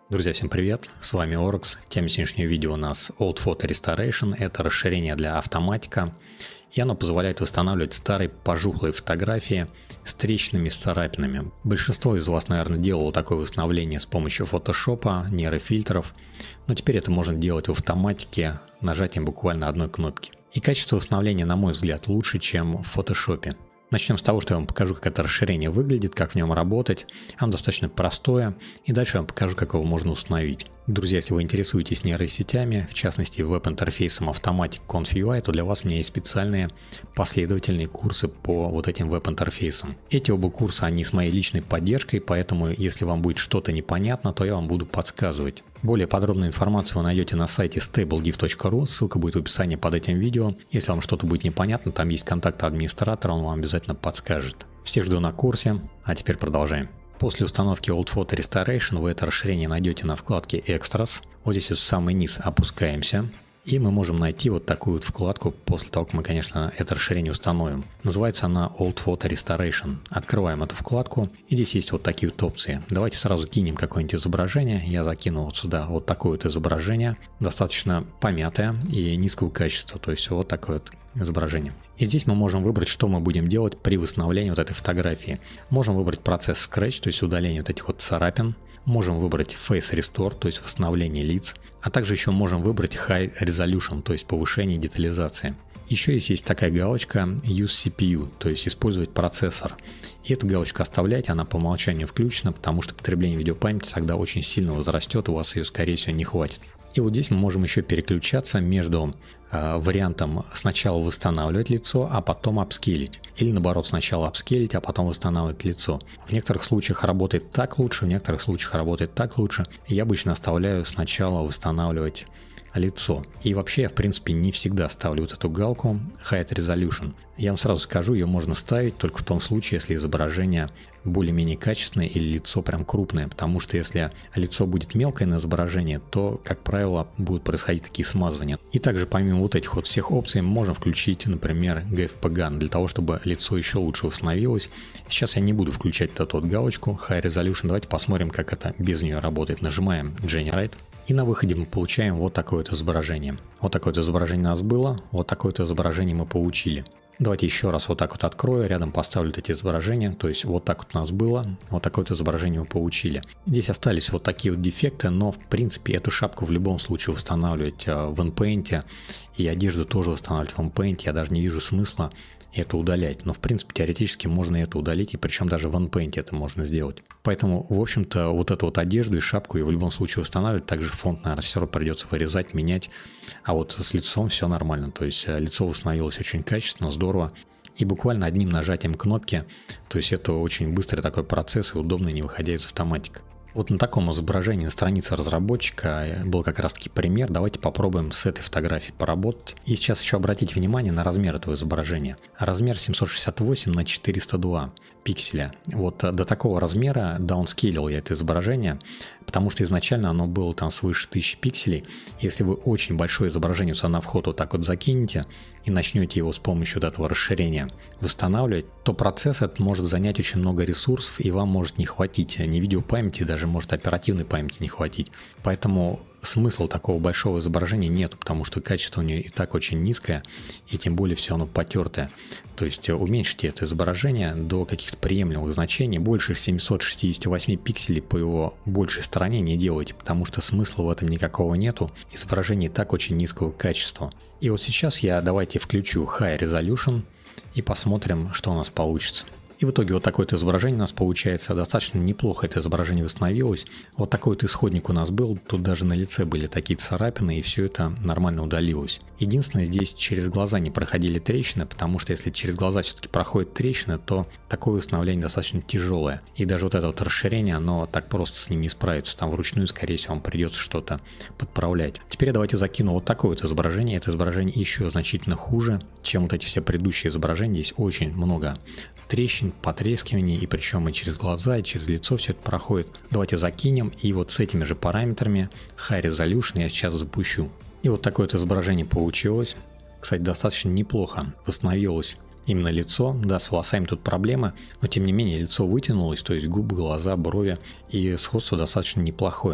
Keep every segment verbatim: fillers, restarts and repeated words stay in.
Друзья, всем привет, с вами Оракс. Тема сегодняшнего видео у нас Old Photo Restoration, это расширение для автоматика, и оно позволяет восстанавливать старые пожухлые фотографии с трещинами, с царапинами. Большинство из вас, наверное, делало такое восстановление с помощью фотошопа, нейрофильтров, но теперь это можно делать в автоматике нажатием буквально одной кнопки. И качество восстановления, на мой взгляд, лучше, чем в фотошопе. Начнем с того, что я вам покажу, как это расширение выглядит, как в нем работать. Оно достаточно простое, и дальше я вам покажу, как его можно установить. Друзья, если вы интересуетесь нейросетями, в частности веб-интерфейсом Automatic Conf ю ай, то для вас у меня есть специальные последовательные курсы по вот этим веб-интерфейсам. Эти оба курса, они с моей личной поддержкой, поэтому если вам будет что-то непонятно, то я вам буду подсказывать. Более подробную информацию вы найдете на сайте stablediv точка ру, ссылка будет в описании под этим видео. Если вам что-то будет непонятно, там есть контакт администратора, он вам обязательно подскажет. Всех жду на курсе, а теперь продолжаем. После установки Old Photo Restoration вы это расширение найдете на вкладке Extras. Вот здесь в самый низ опускаемся. И мы можем найти вот такую вот вкладку после того, как мы, конечно, это расширение установим. Называется она Old Photo Restoration. Открываем эту вкладку, и здесь есть вот такие вот опции. Давайте сразу кинем какое-нибудь изображение. Я закину вот сюда вот такое вот изображение, достаточно помятое и низкого качества, то есть вот такое вот изображение. И здесь мы можем выбрать, что мы будем делать при восстановлении вот этой фотографии. Можем выбрать процесс Scratch, то есть удаление вот этих вот царапин. Можем выбрать Face Restore, то есть восстановление лиц. А также еще можем выбрать High Resolution, то есть повышение детализации. Еще есть, есть такая галочка Use си пи ю, то есть использовать процессор. И эту галочку оставляйте, она по умолчанию включена, потому что потребление видеопамяти тогда очень сильно возрастет, у вас ее, скорее всего, не хватит. И вот здесь мы можем еще переключаться между э, вариантом сначала восстанавливать лицо, а потом апскейлить. Или наоборот, сначала апскейлить, а потом восстанавливать лицо. В некоторых случаях работает так лучше, в некоторых случаях работает так лучше. Я обычно оставляю сначала восстанавливать лицо. И вообще я в принципе не всегда ставлю вот эту галку High Resolution. Я вам сразу скажу, ее можно ставить только в том случае, если изображение более-менее качественное или лицо прям крупное, потому что если лицо будет мелкое на изображении, то, как правило, будут происходить такие смазывания. И также помимо вот этих вот всех опций, мы можем включить, например, джи эф пи ган, для того, чтобы лицо еще лучше восстановилось. Сейчас я не буду включать эту вот галочку High Resolution, давайте посмотрим, как это без нее работает. Нажимаем Generate. И на выходе мы получаем вот такое вот изображение. Вот такое вот изображение у нас было, вот такое вот изображение мы получили. Давайте еще раз вот так вот открою, рядом поставлю эти изображения, то есть вот так вот у нас было, вот такое вот изображение мы получили. Здесь остались вот такие вот дефекты, но в принципе эту шапку в любом случае восстанавливать в InPaint, и одежду тоже восстанавливать в InPaint, я даже не вижу смысла это удалять, но в принципе теоретически можно это удалить, и причем даже в InPaint это можно сделать. Поэтому, в общем-то, вот эту вот одежду и шапку и в любом случае восстанавливать, также фонд, наверное, все равно придется вырезать, менять, а вот с лицом все нормально, то есть лицо восстановилось очень качественно, здорово, и буквально одним нажатием кнопки, то есть это очень быстрый такой процесс и удобно, не выходя из автоматика. Вот на таком изображении на странице разработчика был как раз таки пример. Давайте попробуем с этой фотографией поработать. И сейчас еще обратите внимание на размер этого изображения. Размер семьсот шестьдесят восемь на четыреста два пикселя. Вот до такого размера даунскейлил я это изображение, потому что изначально оно было там свыше тысячи пикселей. Если вы очень большое изображение сюда на вход вот так вот закинете и начнете его с помощью вот этого расширения восстанавливать, то процесс этот может занять очень много ресурсов, и вам может не хватить ни видеопамяти, даже может оперативной памяти не хватить. Поэтому смысла такого большого изображения нету, потому что качество у нее и так очень низкое, и тем более все оно потертое. То есть уменьшите это изображение до каких-то приемлемых значений, больше семисот шестидесяти восьми пикселей по его большей стороне не делайте, потому что смысла в этом никакого нету, изображение и так очень низкого качества. И вот сейчас я давайте включу High Resolution и посмотрим, что у нас получится. И в итоге вот такое вот изображение у нас получается. Достаточно неплохо это изображение восстановилось. Вот такой вот исходник у нас был. Тут даже на лице были такие царапины, и все это нормально удалилось. Единственное, здесь через глаза не проходили трещины, потому что если через глаза все-таки проходит трещина, то такое восстановление достаточно тяжелое. И даже вот это вот расширение, оно так просто с ним не справится. Там вручную, скорее всего, вам придется что-то подправлять. Теперь давайте закину вот такое вот изображение. Это изображение еще значительно хуже, чем вот эти все предыдущие изображения. Здесь очень много трещин, потрескиваний, и причем и через глаза, и через лицо все это проходит. Давайте закинем, и вот с этими же параметрами High Resolution я сейчас запущу. И вот такое вот изображение получилось. Кстати, достаточно неплохо восстановилось именно лицо. Да, с волосами тут проблемы, но тем не менее лицо вытянулось, то есть губы, глаза, брови, и сходство достаточно неплохое.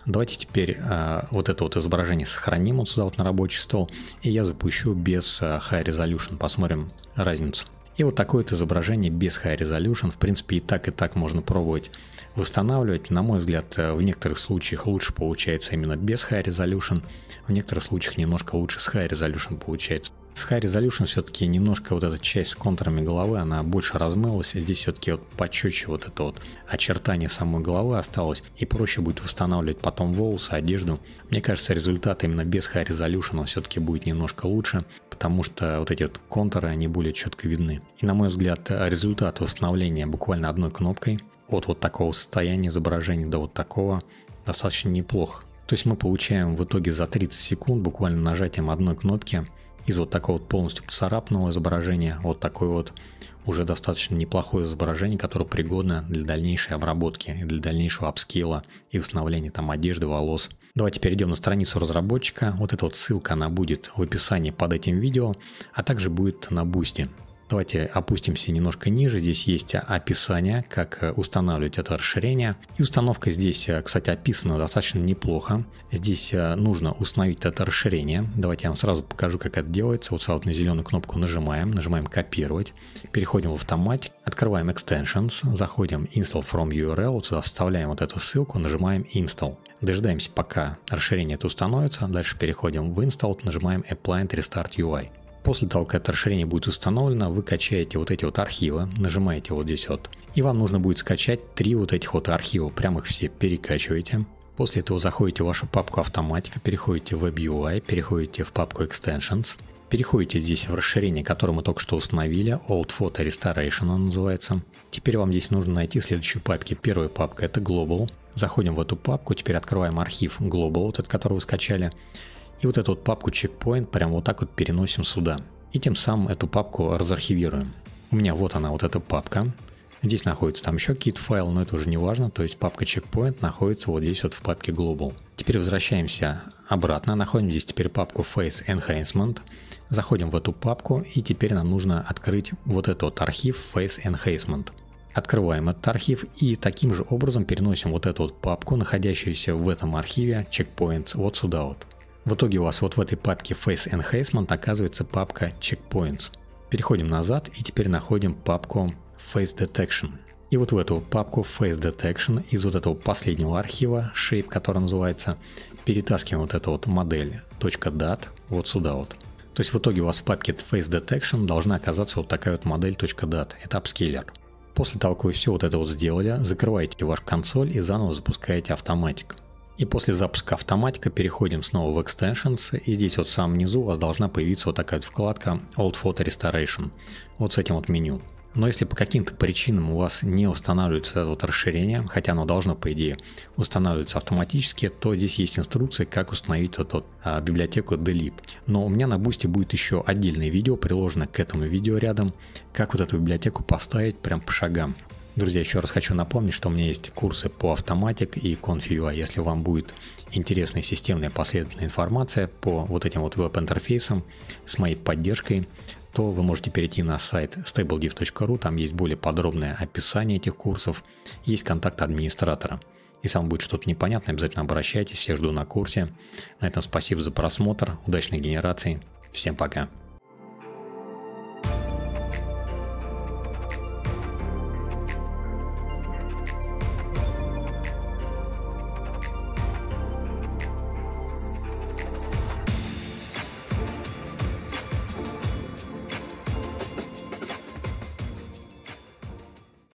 Давайте теперь э, вот это вот изображение сохраним вот сюда вот на рабочий стол, и я запущу без э, High Resolution, посмотрим разницу. И вот такое вот изображение без High Resolution, в принципе, и так, и так можно пробовать восстанавливать. На мой взгляд, в некоторых случаях лучше получается именно без High Resolution, в некоторых случаях немножко лучше с High Resolution получается. С High Resolution все-таки немножко вот эта часть с контурами головы, она больше размылась, здесь все-таки вот почетче вот это вот очертание самой головы осталось, и проще будет восстанавливать потом волосы, одежду. Мне кажется, результат именно без High Resolution все-таки будет немножко лучше, потому что вот эти вот контуры, они более четко видны. И на мой взгляд, результат восстановления буквально одной кнопкой от вот такого состояния изображения до вот такого достаточно неплохо. То есть мы получаем в итоге за тридцать секунд буквально нажатием одной кнопки из вот такого вот полностью поцарапанного изображения вот такое вот уже достаточно неплохое изображение, которое пригодно для дальнейшей обработки и для дальнейшего апскейла и восстановления там одежды, волос. Давайте перейдем на страницу разработчика. Вот эта вот ссылка, она будет в описании под этим видео, а также будет на Boosty. Давайте опустимся немножко ниже. Здесь есть описание, как устанавливать это расширение. И установка здесь, кстати, описана достаточно неплохо. Здесь нужно установить это расширение. Давайте я вам сразу покажу, как это делается. Вот сразу на зеленую кнопку нажимаем, нажимаем копировать. Переходим в автоматик, открываем Extensions, заходим Install from ю ар эл, вот сюда вставляем вот эту ссылку, нажимаем Install. Дожидаемся, пока расширение это установится. Дальше переходим в Install, нажимаем Apply and Restart ю ай. После того, как это расширение будет установлено, вы качаете вот эти вот архивы, нажимаете вот здесь вот, и вам нужно будет скачать три вот этих вот архива, прям их все перекачиваете. После этого заходите в вашу папку автоматика, переходите в Web ю ай, переходите в папку Extensions, переходите здесь в расширение, которое мы только что установили, Old Photo Restoration оно называется. Теперь вам здесь нужно найти следующие папки. Первая папка это Global, заходим в эту папку, теперь открываем архив Global, вот этот, который вы скачали. И вот эту вот папку Checkpoint прям вот так вот переносим сюда. И тем самым эту папку разархивируем. У меня вот она, вот эта папка. Здесь находится там еще какие-то файлы, но это уже не важно. То есть папка Checkpoint находится вот здесь вот в папке Global. Теперь возвращаемся обратно. Находим здесь теперь папку Face Enhancement. Заходим в эту папку и теперь нам нужно открыть вот этот вот архив Face Enhancement. Открываем этот архив и таким же образом переносим вот эту вот папку, находящуюся в этом архиве Checkpoints, вот сюда вот. В итоге у вас вот в этой папке Face Enhancement оказывается папка Checkpoints. Переходим назад и теперь находим папку Face Detection. И вот в эту папку Face Detection из вот этого последнего архива Shape, который называется, перетаскиваем вот эту вот модель .dat вот сюда вот. То есть в итоге у вас в папке Face Detection должна оказаться вот такая вот модель .dat. Это апскейлер. После того, как вы все вот это вот сделали, закрываете вашу консоль и заново запускаете автоматик. И после запуска автоматика переходим снова в Extensions, и здесь вот в самом низу у вас должна появиться вот такая вот вкладка Old Photo Restoration, вот с этим вот меню. Но если по каким-то причинам у вас не устанавливается это вот расширение, хотя оно должно по идее устанавливаться автоматически, то здесь есть инструкция, как установить вот, вот, а, библиотеку delib. Но у меня на Boosty будет еще отдельное видео, приложено к этому видео рядом, как вот эту библиотеку поставить прям по шагам. Друзья, еще раз хочу напомнить, что у меня есть курсы по автоматик и Conf.ua. Если вам будет интересная системная последовательная информация по вот этим вот веб-интерфейсам с моей поддержкой, то вы можете перейти на сайт стейблдив точка ру, там есть более подробное описание этих курсов, есть контакт администратора. Если вам будет что-то непонятно, обязательно обращайтесь, всех жду на курсе. На этом спасибо за просмотр, удачной генерации, всем пока.